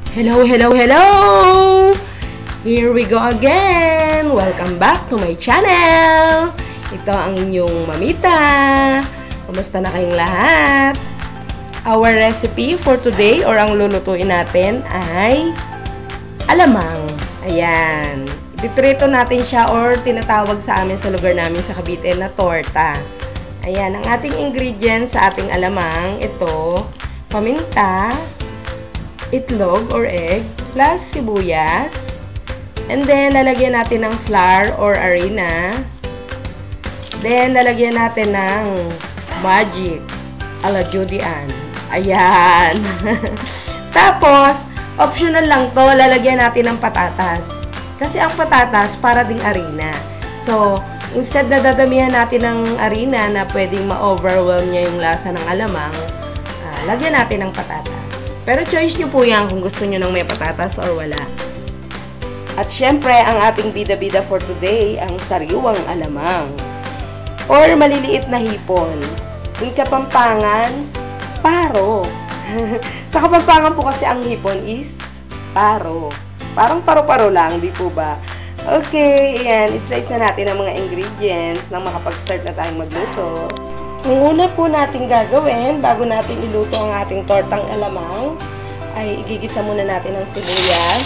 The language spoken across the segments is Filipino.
Hello, hello, hello! Here we go again! Welcome back to my channel! Ito ang inyong mamita. Kumusta na kayong lahat? Our recipe for today or ang lulutuin natin ay alamang. Ayan. Ditrito natin siya or tinatawag sa amin sa lugar namin sa Cavite na torta. Ayan. Ang ating ingredients sa ating alamang, ito, paminta, itlog or egg, plus sibuyas. And then, lalagyan natin ng flour or harina. Then, lalagyan natin ng magic ala Judy Ann. Ayan. Tapos, optional lang to, lalagyan natin ng patatas. Kasi ang patatas, para ding harina. So, instead na dadamihan natin ng harina na pwedeng ma-overwhelm niya yung lasa ng alamang, lagyan natin ng patatas. Pero choice nyo po yan kung gusto nyo ng may patatas or wala. At syempre, ang ating bida-bida for today, ang sariwang alamang. Or maliliit na hipon. In Kapampangan, paro. Sa Kapampangan po kasi ang hipon is paro. Parang paro-paro lang, di po ba? Okay, ayan. I-slice na natin ang mga ingredients nang makapag-start na tayong magluto. Ang una po natin gagawin, bago natin iluto ang ating tortang alamang, ay igigisa muna natin ang sibuyas.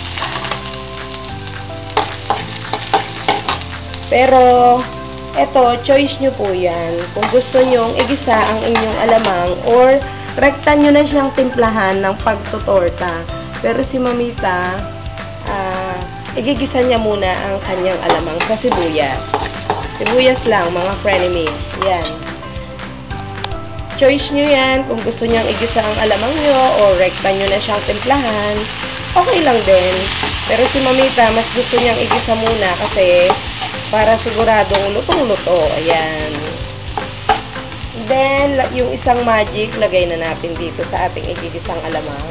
Pero, eto, choice nyo po yan. Kung gusto nyong igisa ang inyong alamang or rektan nyo na siyang timplahan ng pagtutorta. Pero si Mamita, igigisa niya muna ang kanyang alamang sa sibuyas. Sibuyas lang, mga frenemies. Yan. Choice nyo yan kung gusto nyang igisa ang alamang nyo o rektan nyo na siyang timplahan. Okay lang din. Pero si Mamita, mas gusto niyang igisa muna kasi para siguradong lutong-luto. Ayan. Then, yung isang magic, lagay na natin dito sa ating igigisang alamang.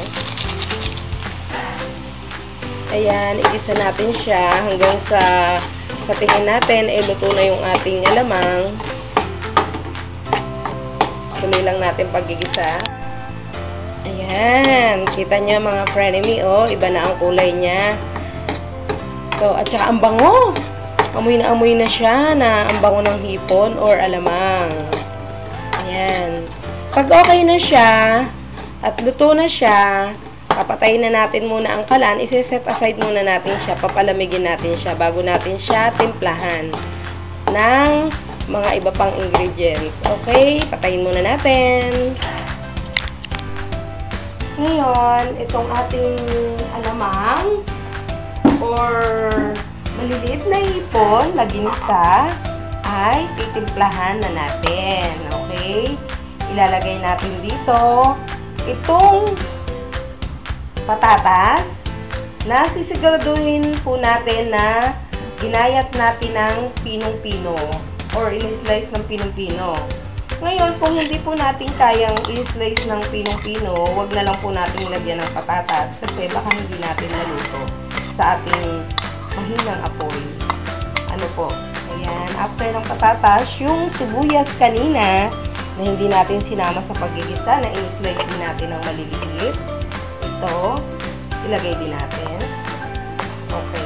Ayan, igisa natin siya hanggang sa tingin natin, luto na yung ating alamang. Tuloy lang natin paggigisa. Ayan. Kita niya mga frenemy, oh. Iba na ang kulay niya. So, at saka ang bango. Amoy na siya na ang bango ng hipon or alamang. Ayan. Pag okay na siya, at luto na siya, papatayin na natin muna ang kalan. Isi-set aside muna natin siya. Papalamigin natin siya bago natin siya timplahan ng mga iba pang ingredients. Okay, patayin muna natin. Ngayon, itong ating alamang or maliliit na hipon na ginisa ay titimplahan na natin. Okay? Ilalagay natin dito itong patatas na sisiguraduhin po natin na ginayat natin ng pinong-pino or in-slice ng pinong-pino. Ngayon, kung hindi po natin kayang i-slice ng pinong-pino, wag na lang po natin lagyan ng patatas kasi baka hindi natin naluto sa ating mahinang apoy. Ano po? Ayan. After ng patatas, yung sibuyas kanina na hindi natin sinama sa paggigisa, na in-slice din natin ng maliliit. Ito, ilagay din natin. Okay.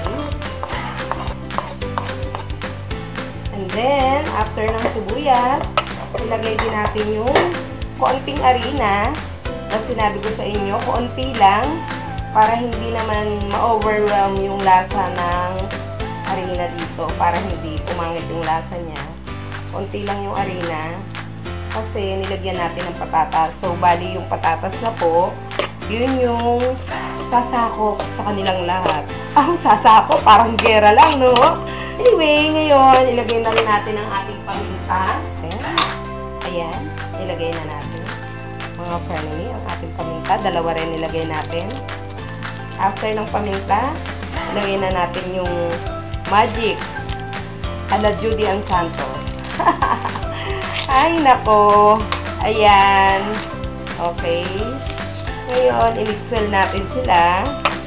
And then, after ng sibuyas, ilagay din natin yung konting harina na sinabi ko sa inyo, konti lang para hindi naman ma-overwhelm yung lasa ng harina dito, para hindi umangit yung lasa niya. Konti lang yung harina kasi nilagyan natin ng patatas. So, bali yung patatas na po, yun yung sasakop sa kanilang lahat. Sasakop, parang gera lang, no? Anyway, ngayon, ilagay na rin natin ang ating paminta. Ayan, ilagay na natin. Mga frenemy, ang ating paminta. Dalawa rin ilagay natin. After ng paminta, ilagay na natin yung magic ala Judy Ann Santos. Ay, nako. Ayan. Okay. Ngayon, i-mixwell natin sila.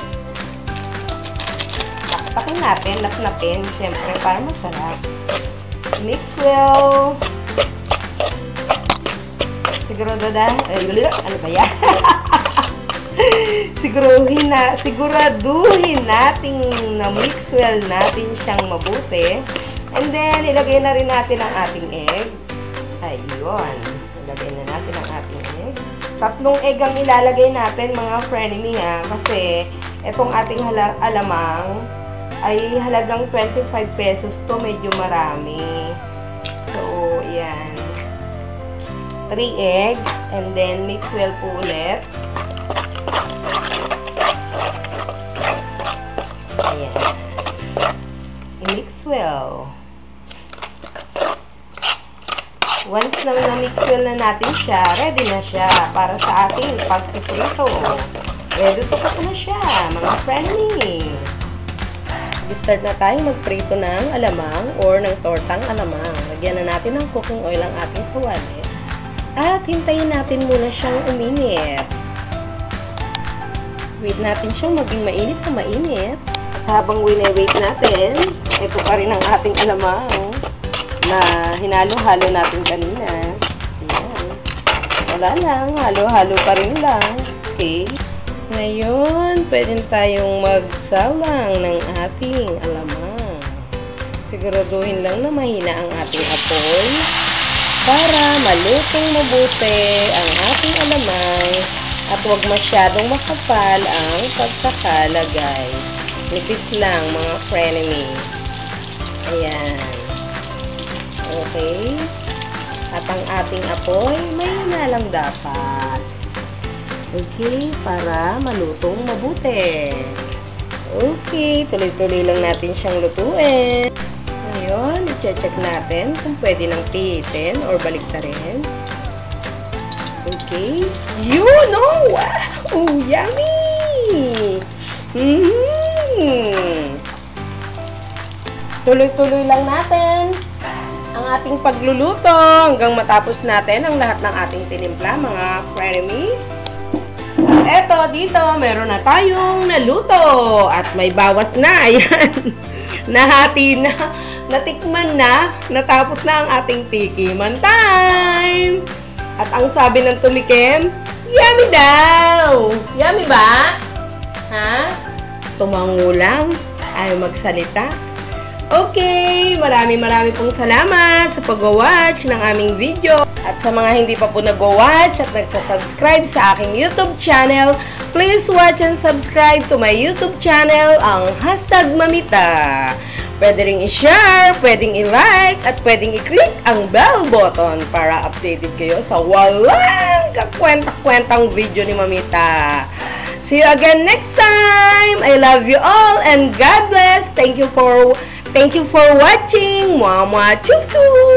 Takin natin, lapnapin, siyempre, para masarap. Mix well. Siguro doon, ano ba yan? Siguraduhin natin na mix well natin siyang mabuti. And then, ilagay na rin natin ang ating egg. Ayun. Ilagay na natin ang ating egg. 3 egg ang ilalagay natin, mga frenemy, ha. Kasi, itong ating alamang ay halagang 25 pesos to. Medyo marami. So, yan. 3 eggs. And then, mix well po ulit. Ayan. I-mix well. Once lang na-mix well na natin siya, ready na siya para sa ating pagpiprito. Ready to cook na siya, mga frenemy. Start na tayo magprito ng alamang or ng tortang alamang. Lagyan na natin ng cooking oil ang ating kawali. At hintayin natin muna siyang uminit. Wait natin siyang maging mainit na mainit. At habang wine-wait natin, ito pa rin ang ating alamang na hinalo-halo natin kanina. Ayan. Wala lang, halo-halo pa rin lang. Okay. Ngayon, pwede tayong magsalang ng ating alamang. Siguraduhin lang na mahina ang ating apoy para malutong mabuti ang ating alamang at huwag masyadong makapal ang pagkakalagay. Nipis lang, mga frenemy. Ayan. Okay. At ang ating apoy, mahina lang dapat. Okay, para malutong mabuti. Okay, tuloy-tuloy lang natin siyang lutuin. Ngayon, i-check natin kung pwede nang pihitin or baliktarin. Okay. Yun! Oh! Wow! Yummy! Tuloy-tuloy lang natin ang ating pagluluto hanggang matapos natin ang lahat ng ating tinimpla, mga frenemy. Eto, dito, meron na tayong naluto. At may bawas na. Ayan. Nahati na. Natikman na. Natapos na ang ating tikiman time. At ang sabi ng tumikim, yummy daw. Yummy ba? Ha? Tumango lang. Ayaw magsalita. Okay, marami pong salamat sa pag-watch ng aming video. At sa mga hindi pa po nag-watch at nagsasubscribe sa aking YouTube channel, please watch and subscribe to my YouTube channel, ang #Mamita. Pwede ring i-share, pwedeng i-like, at pwedeng i-click ang bell button para updated kayo sa walang kakwenta-kwentang video ni Mamita. See you again next time! I love you all and God bless! Thank you for watching. Mwah mwah choo choo.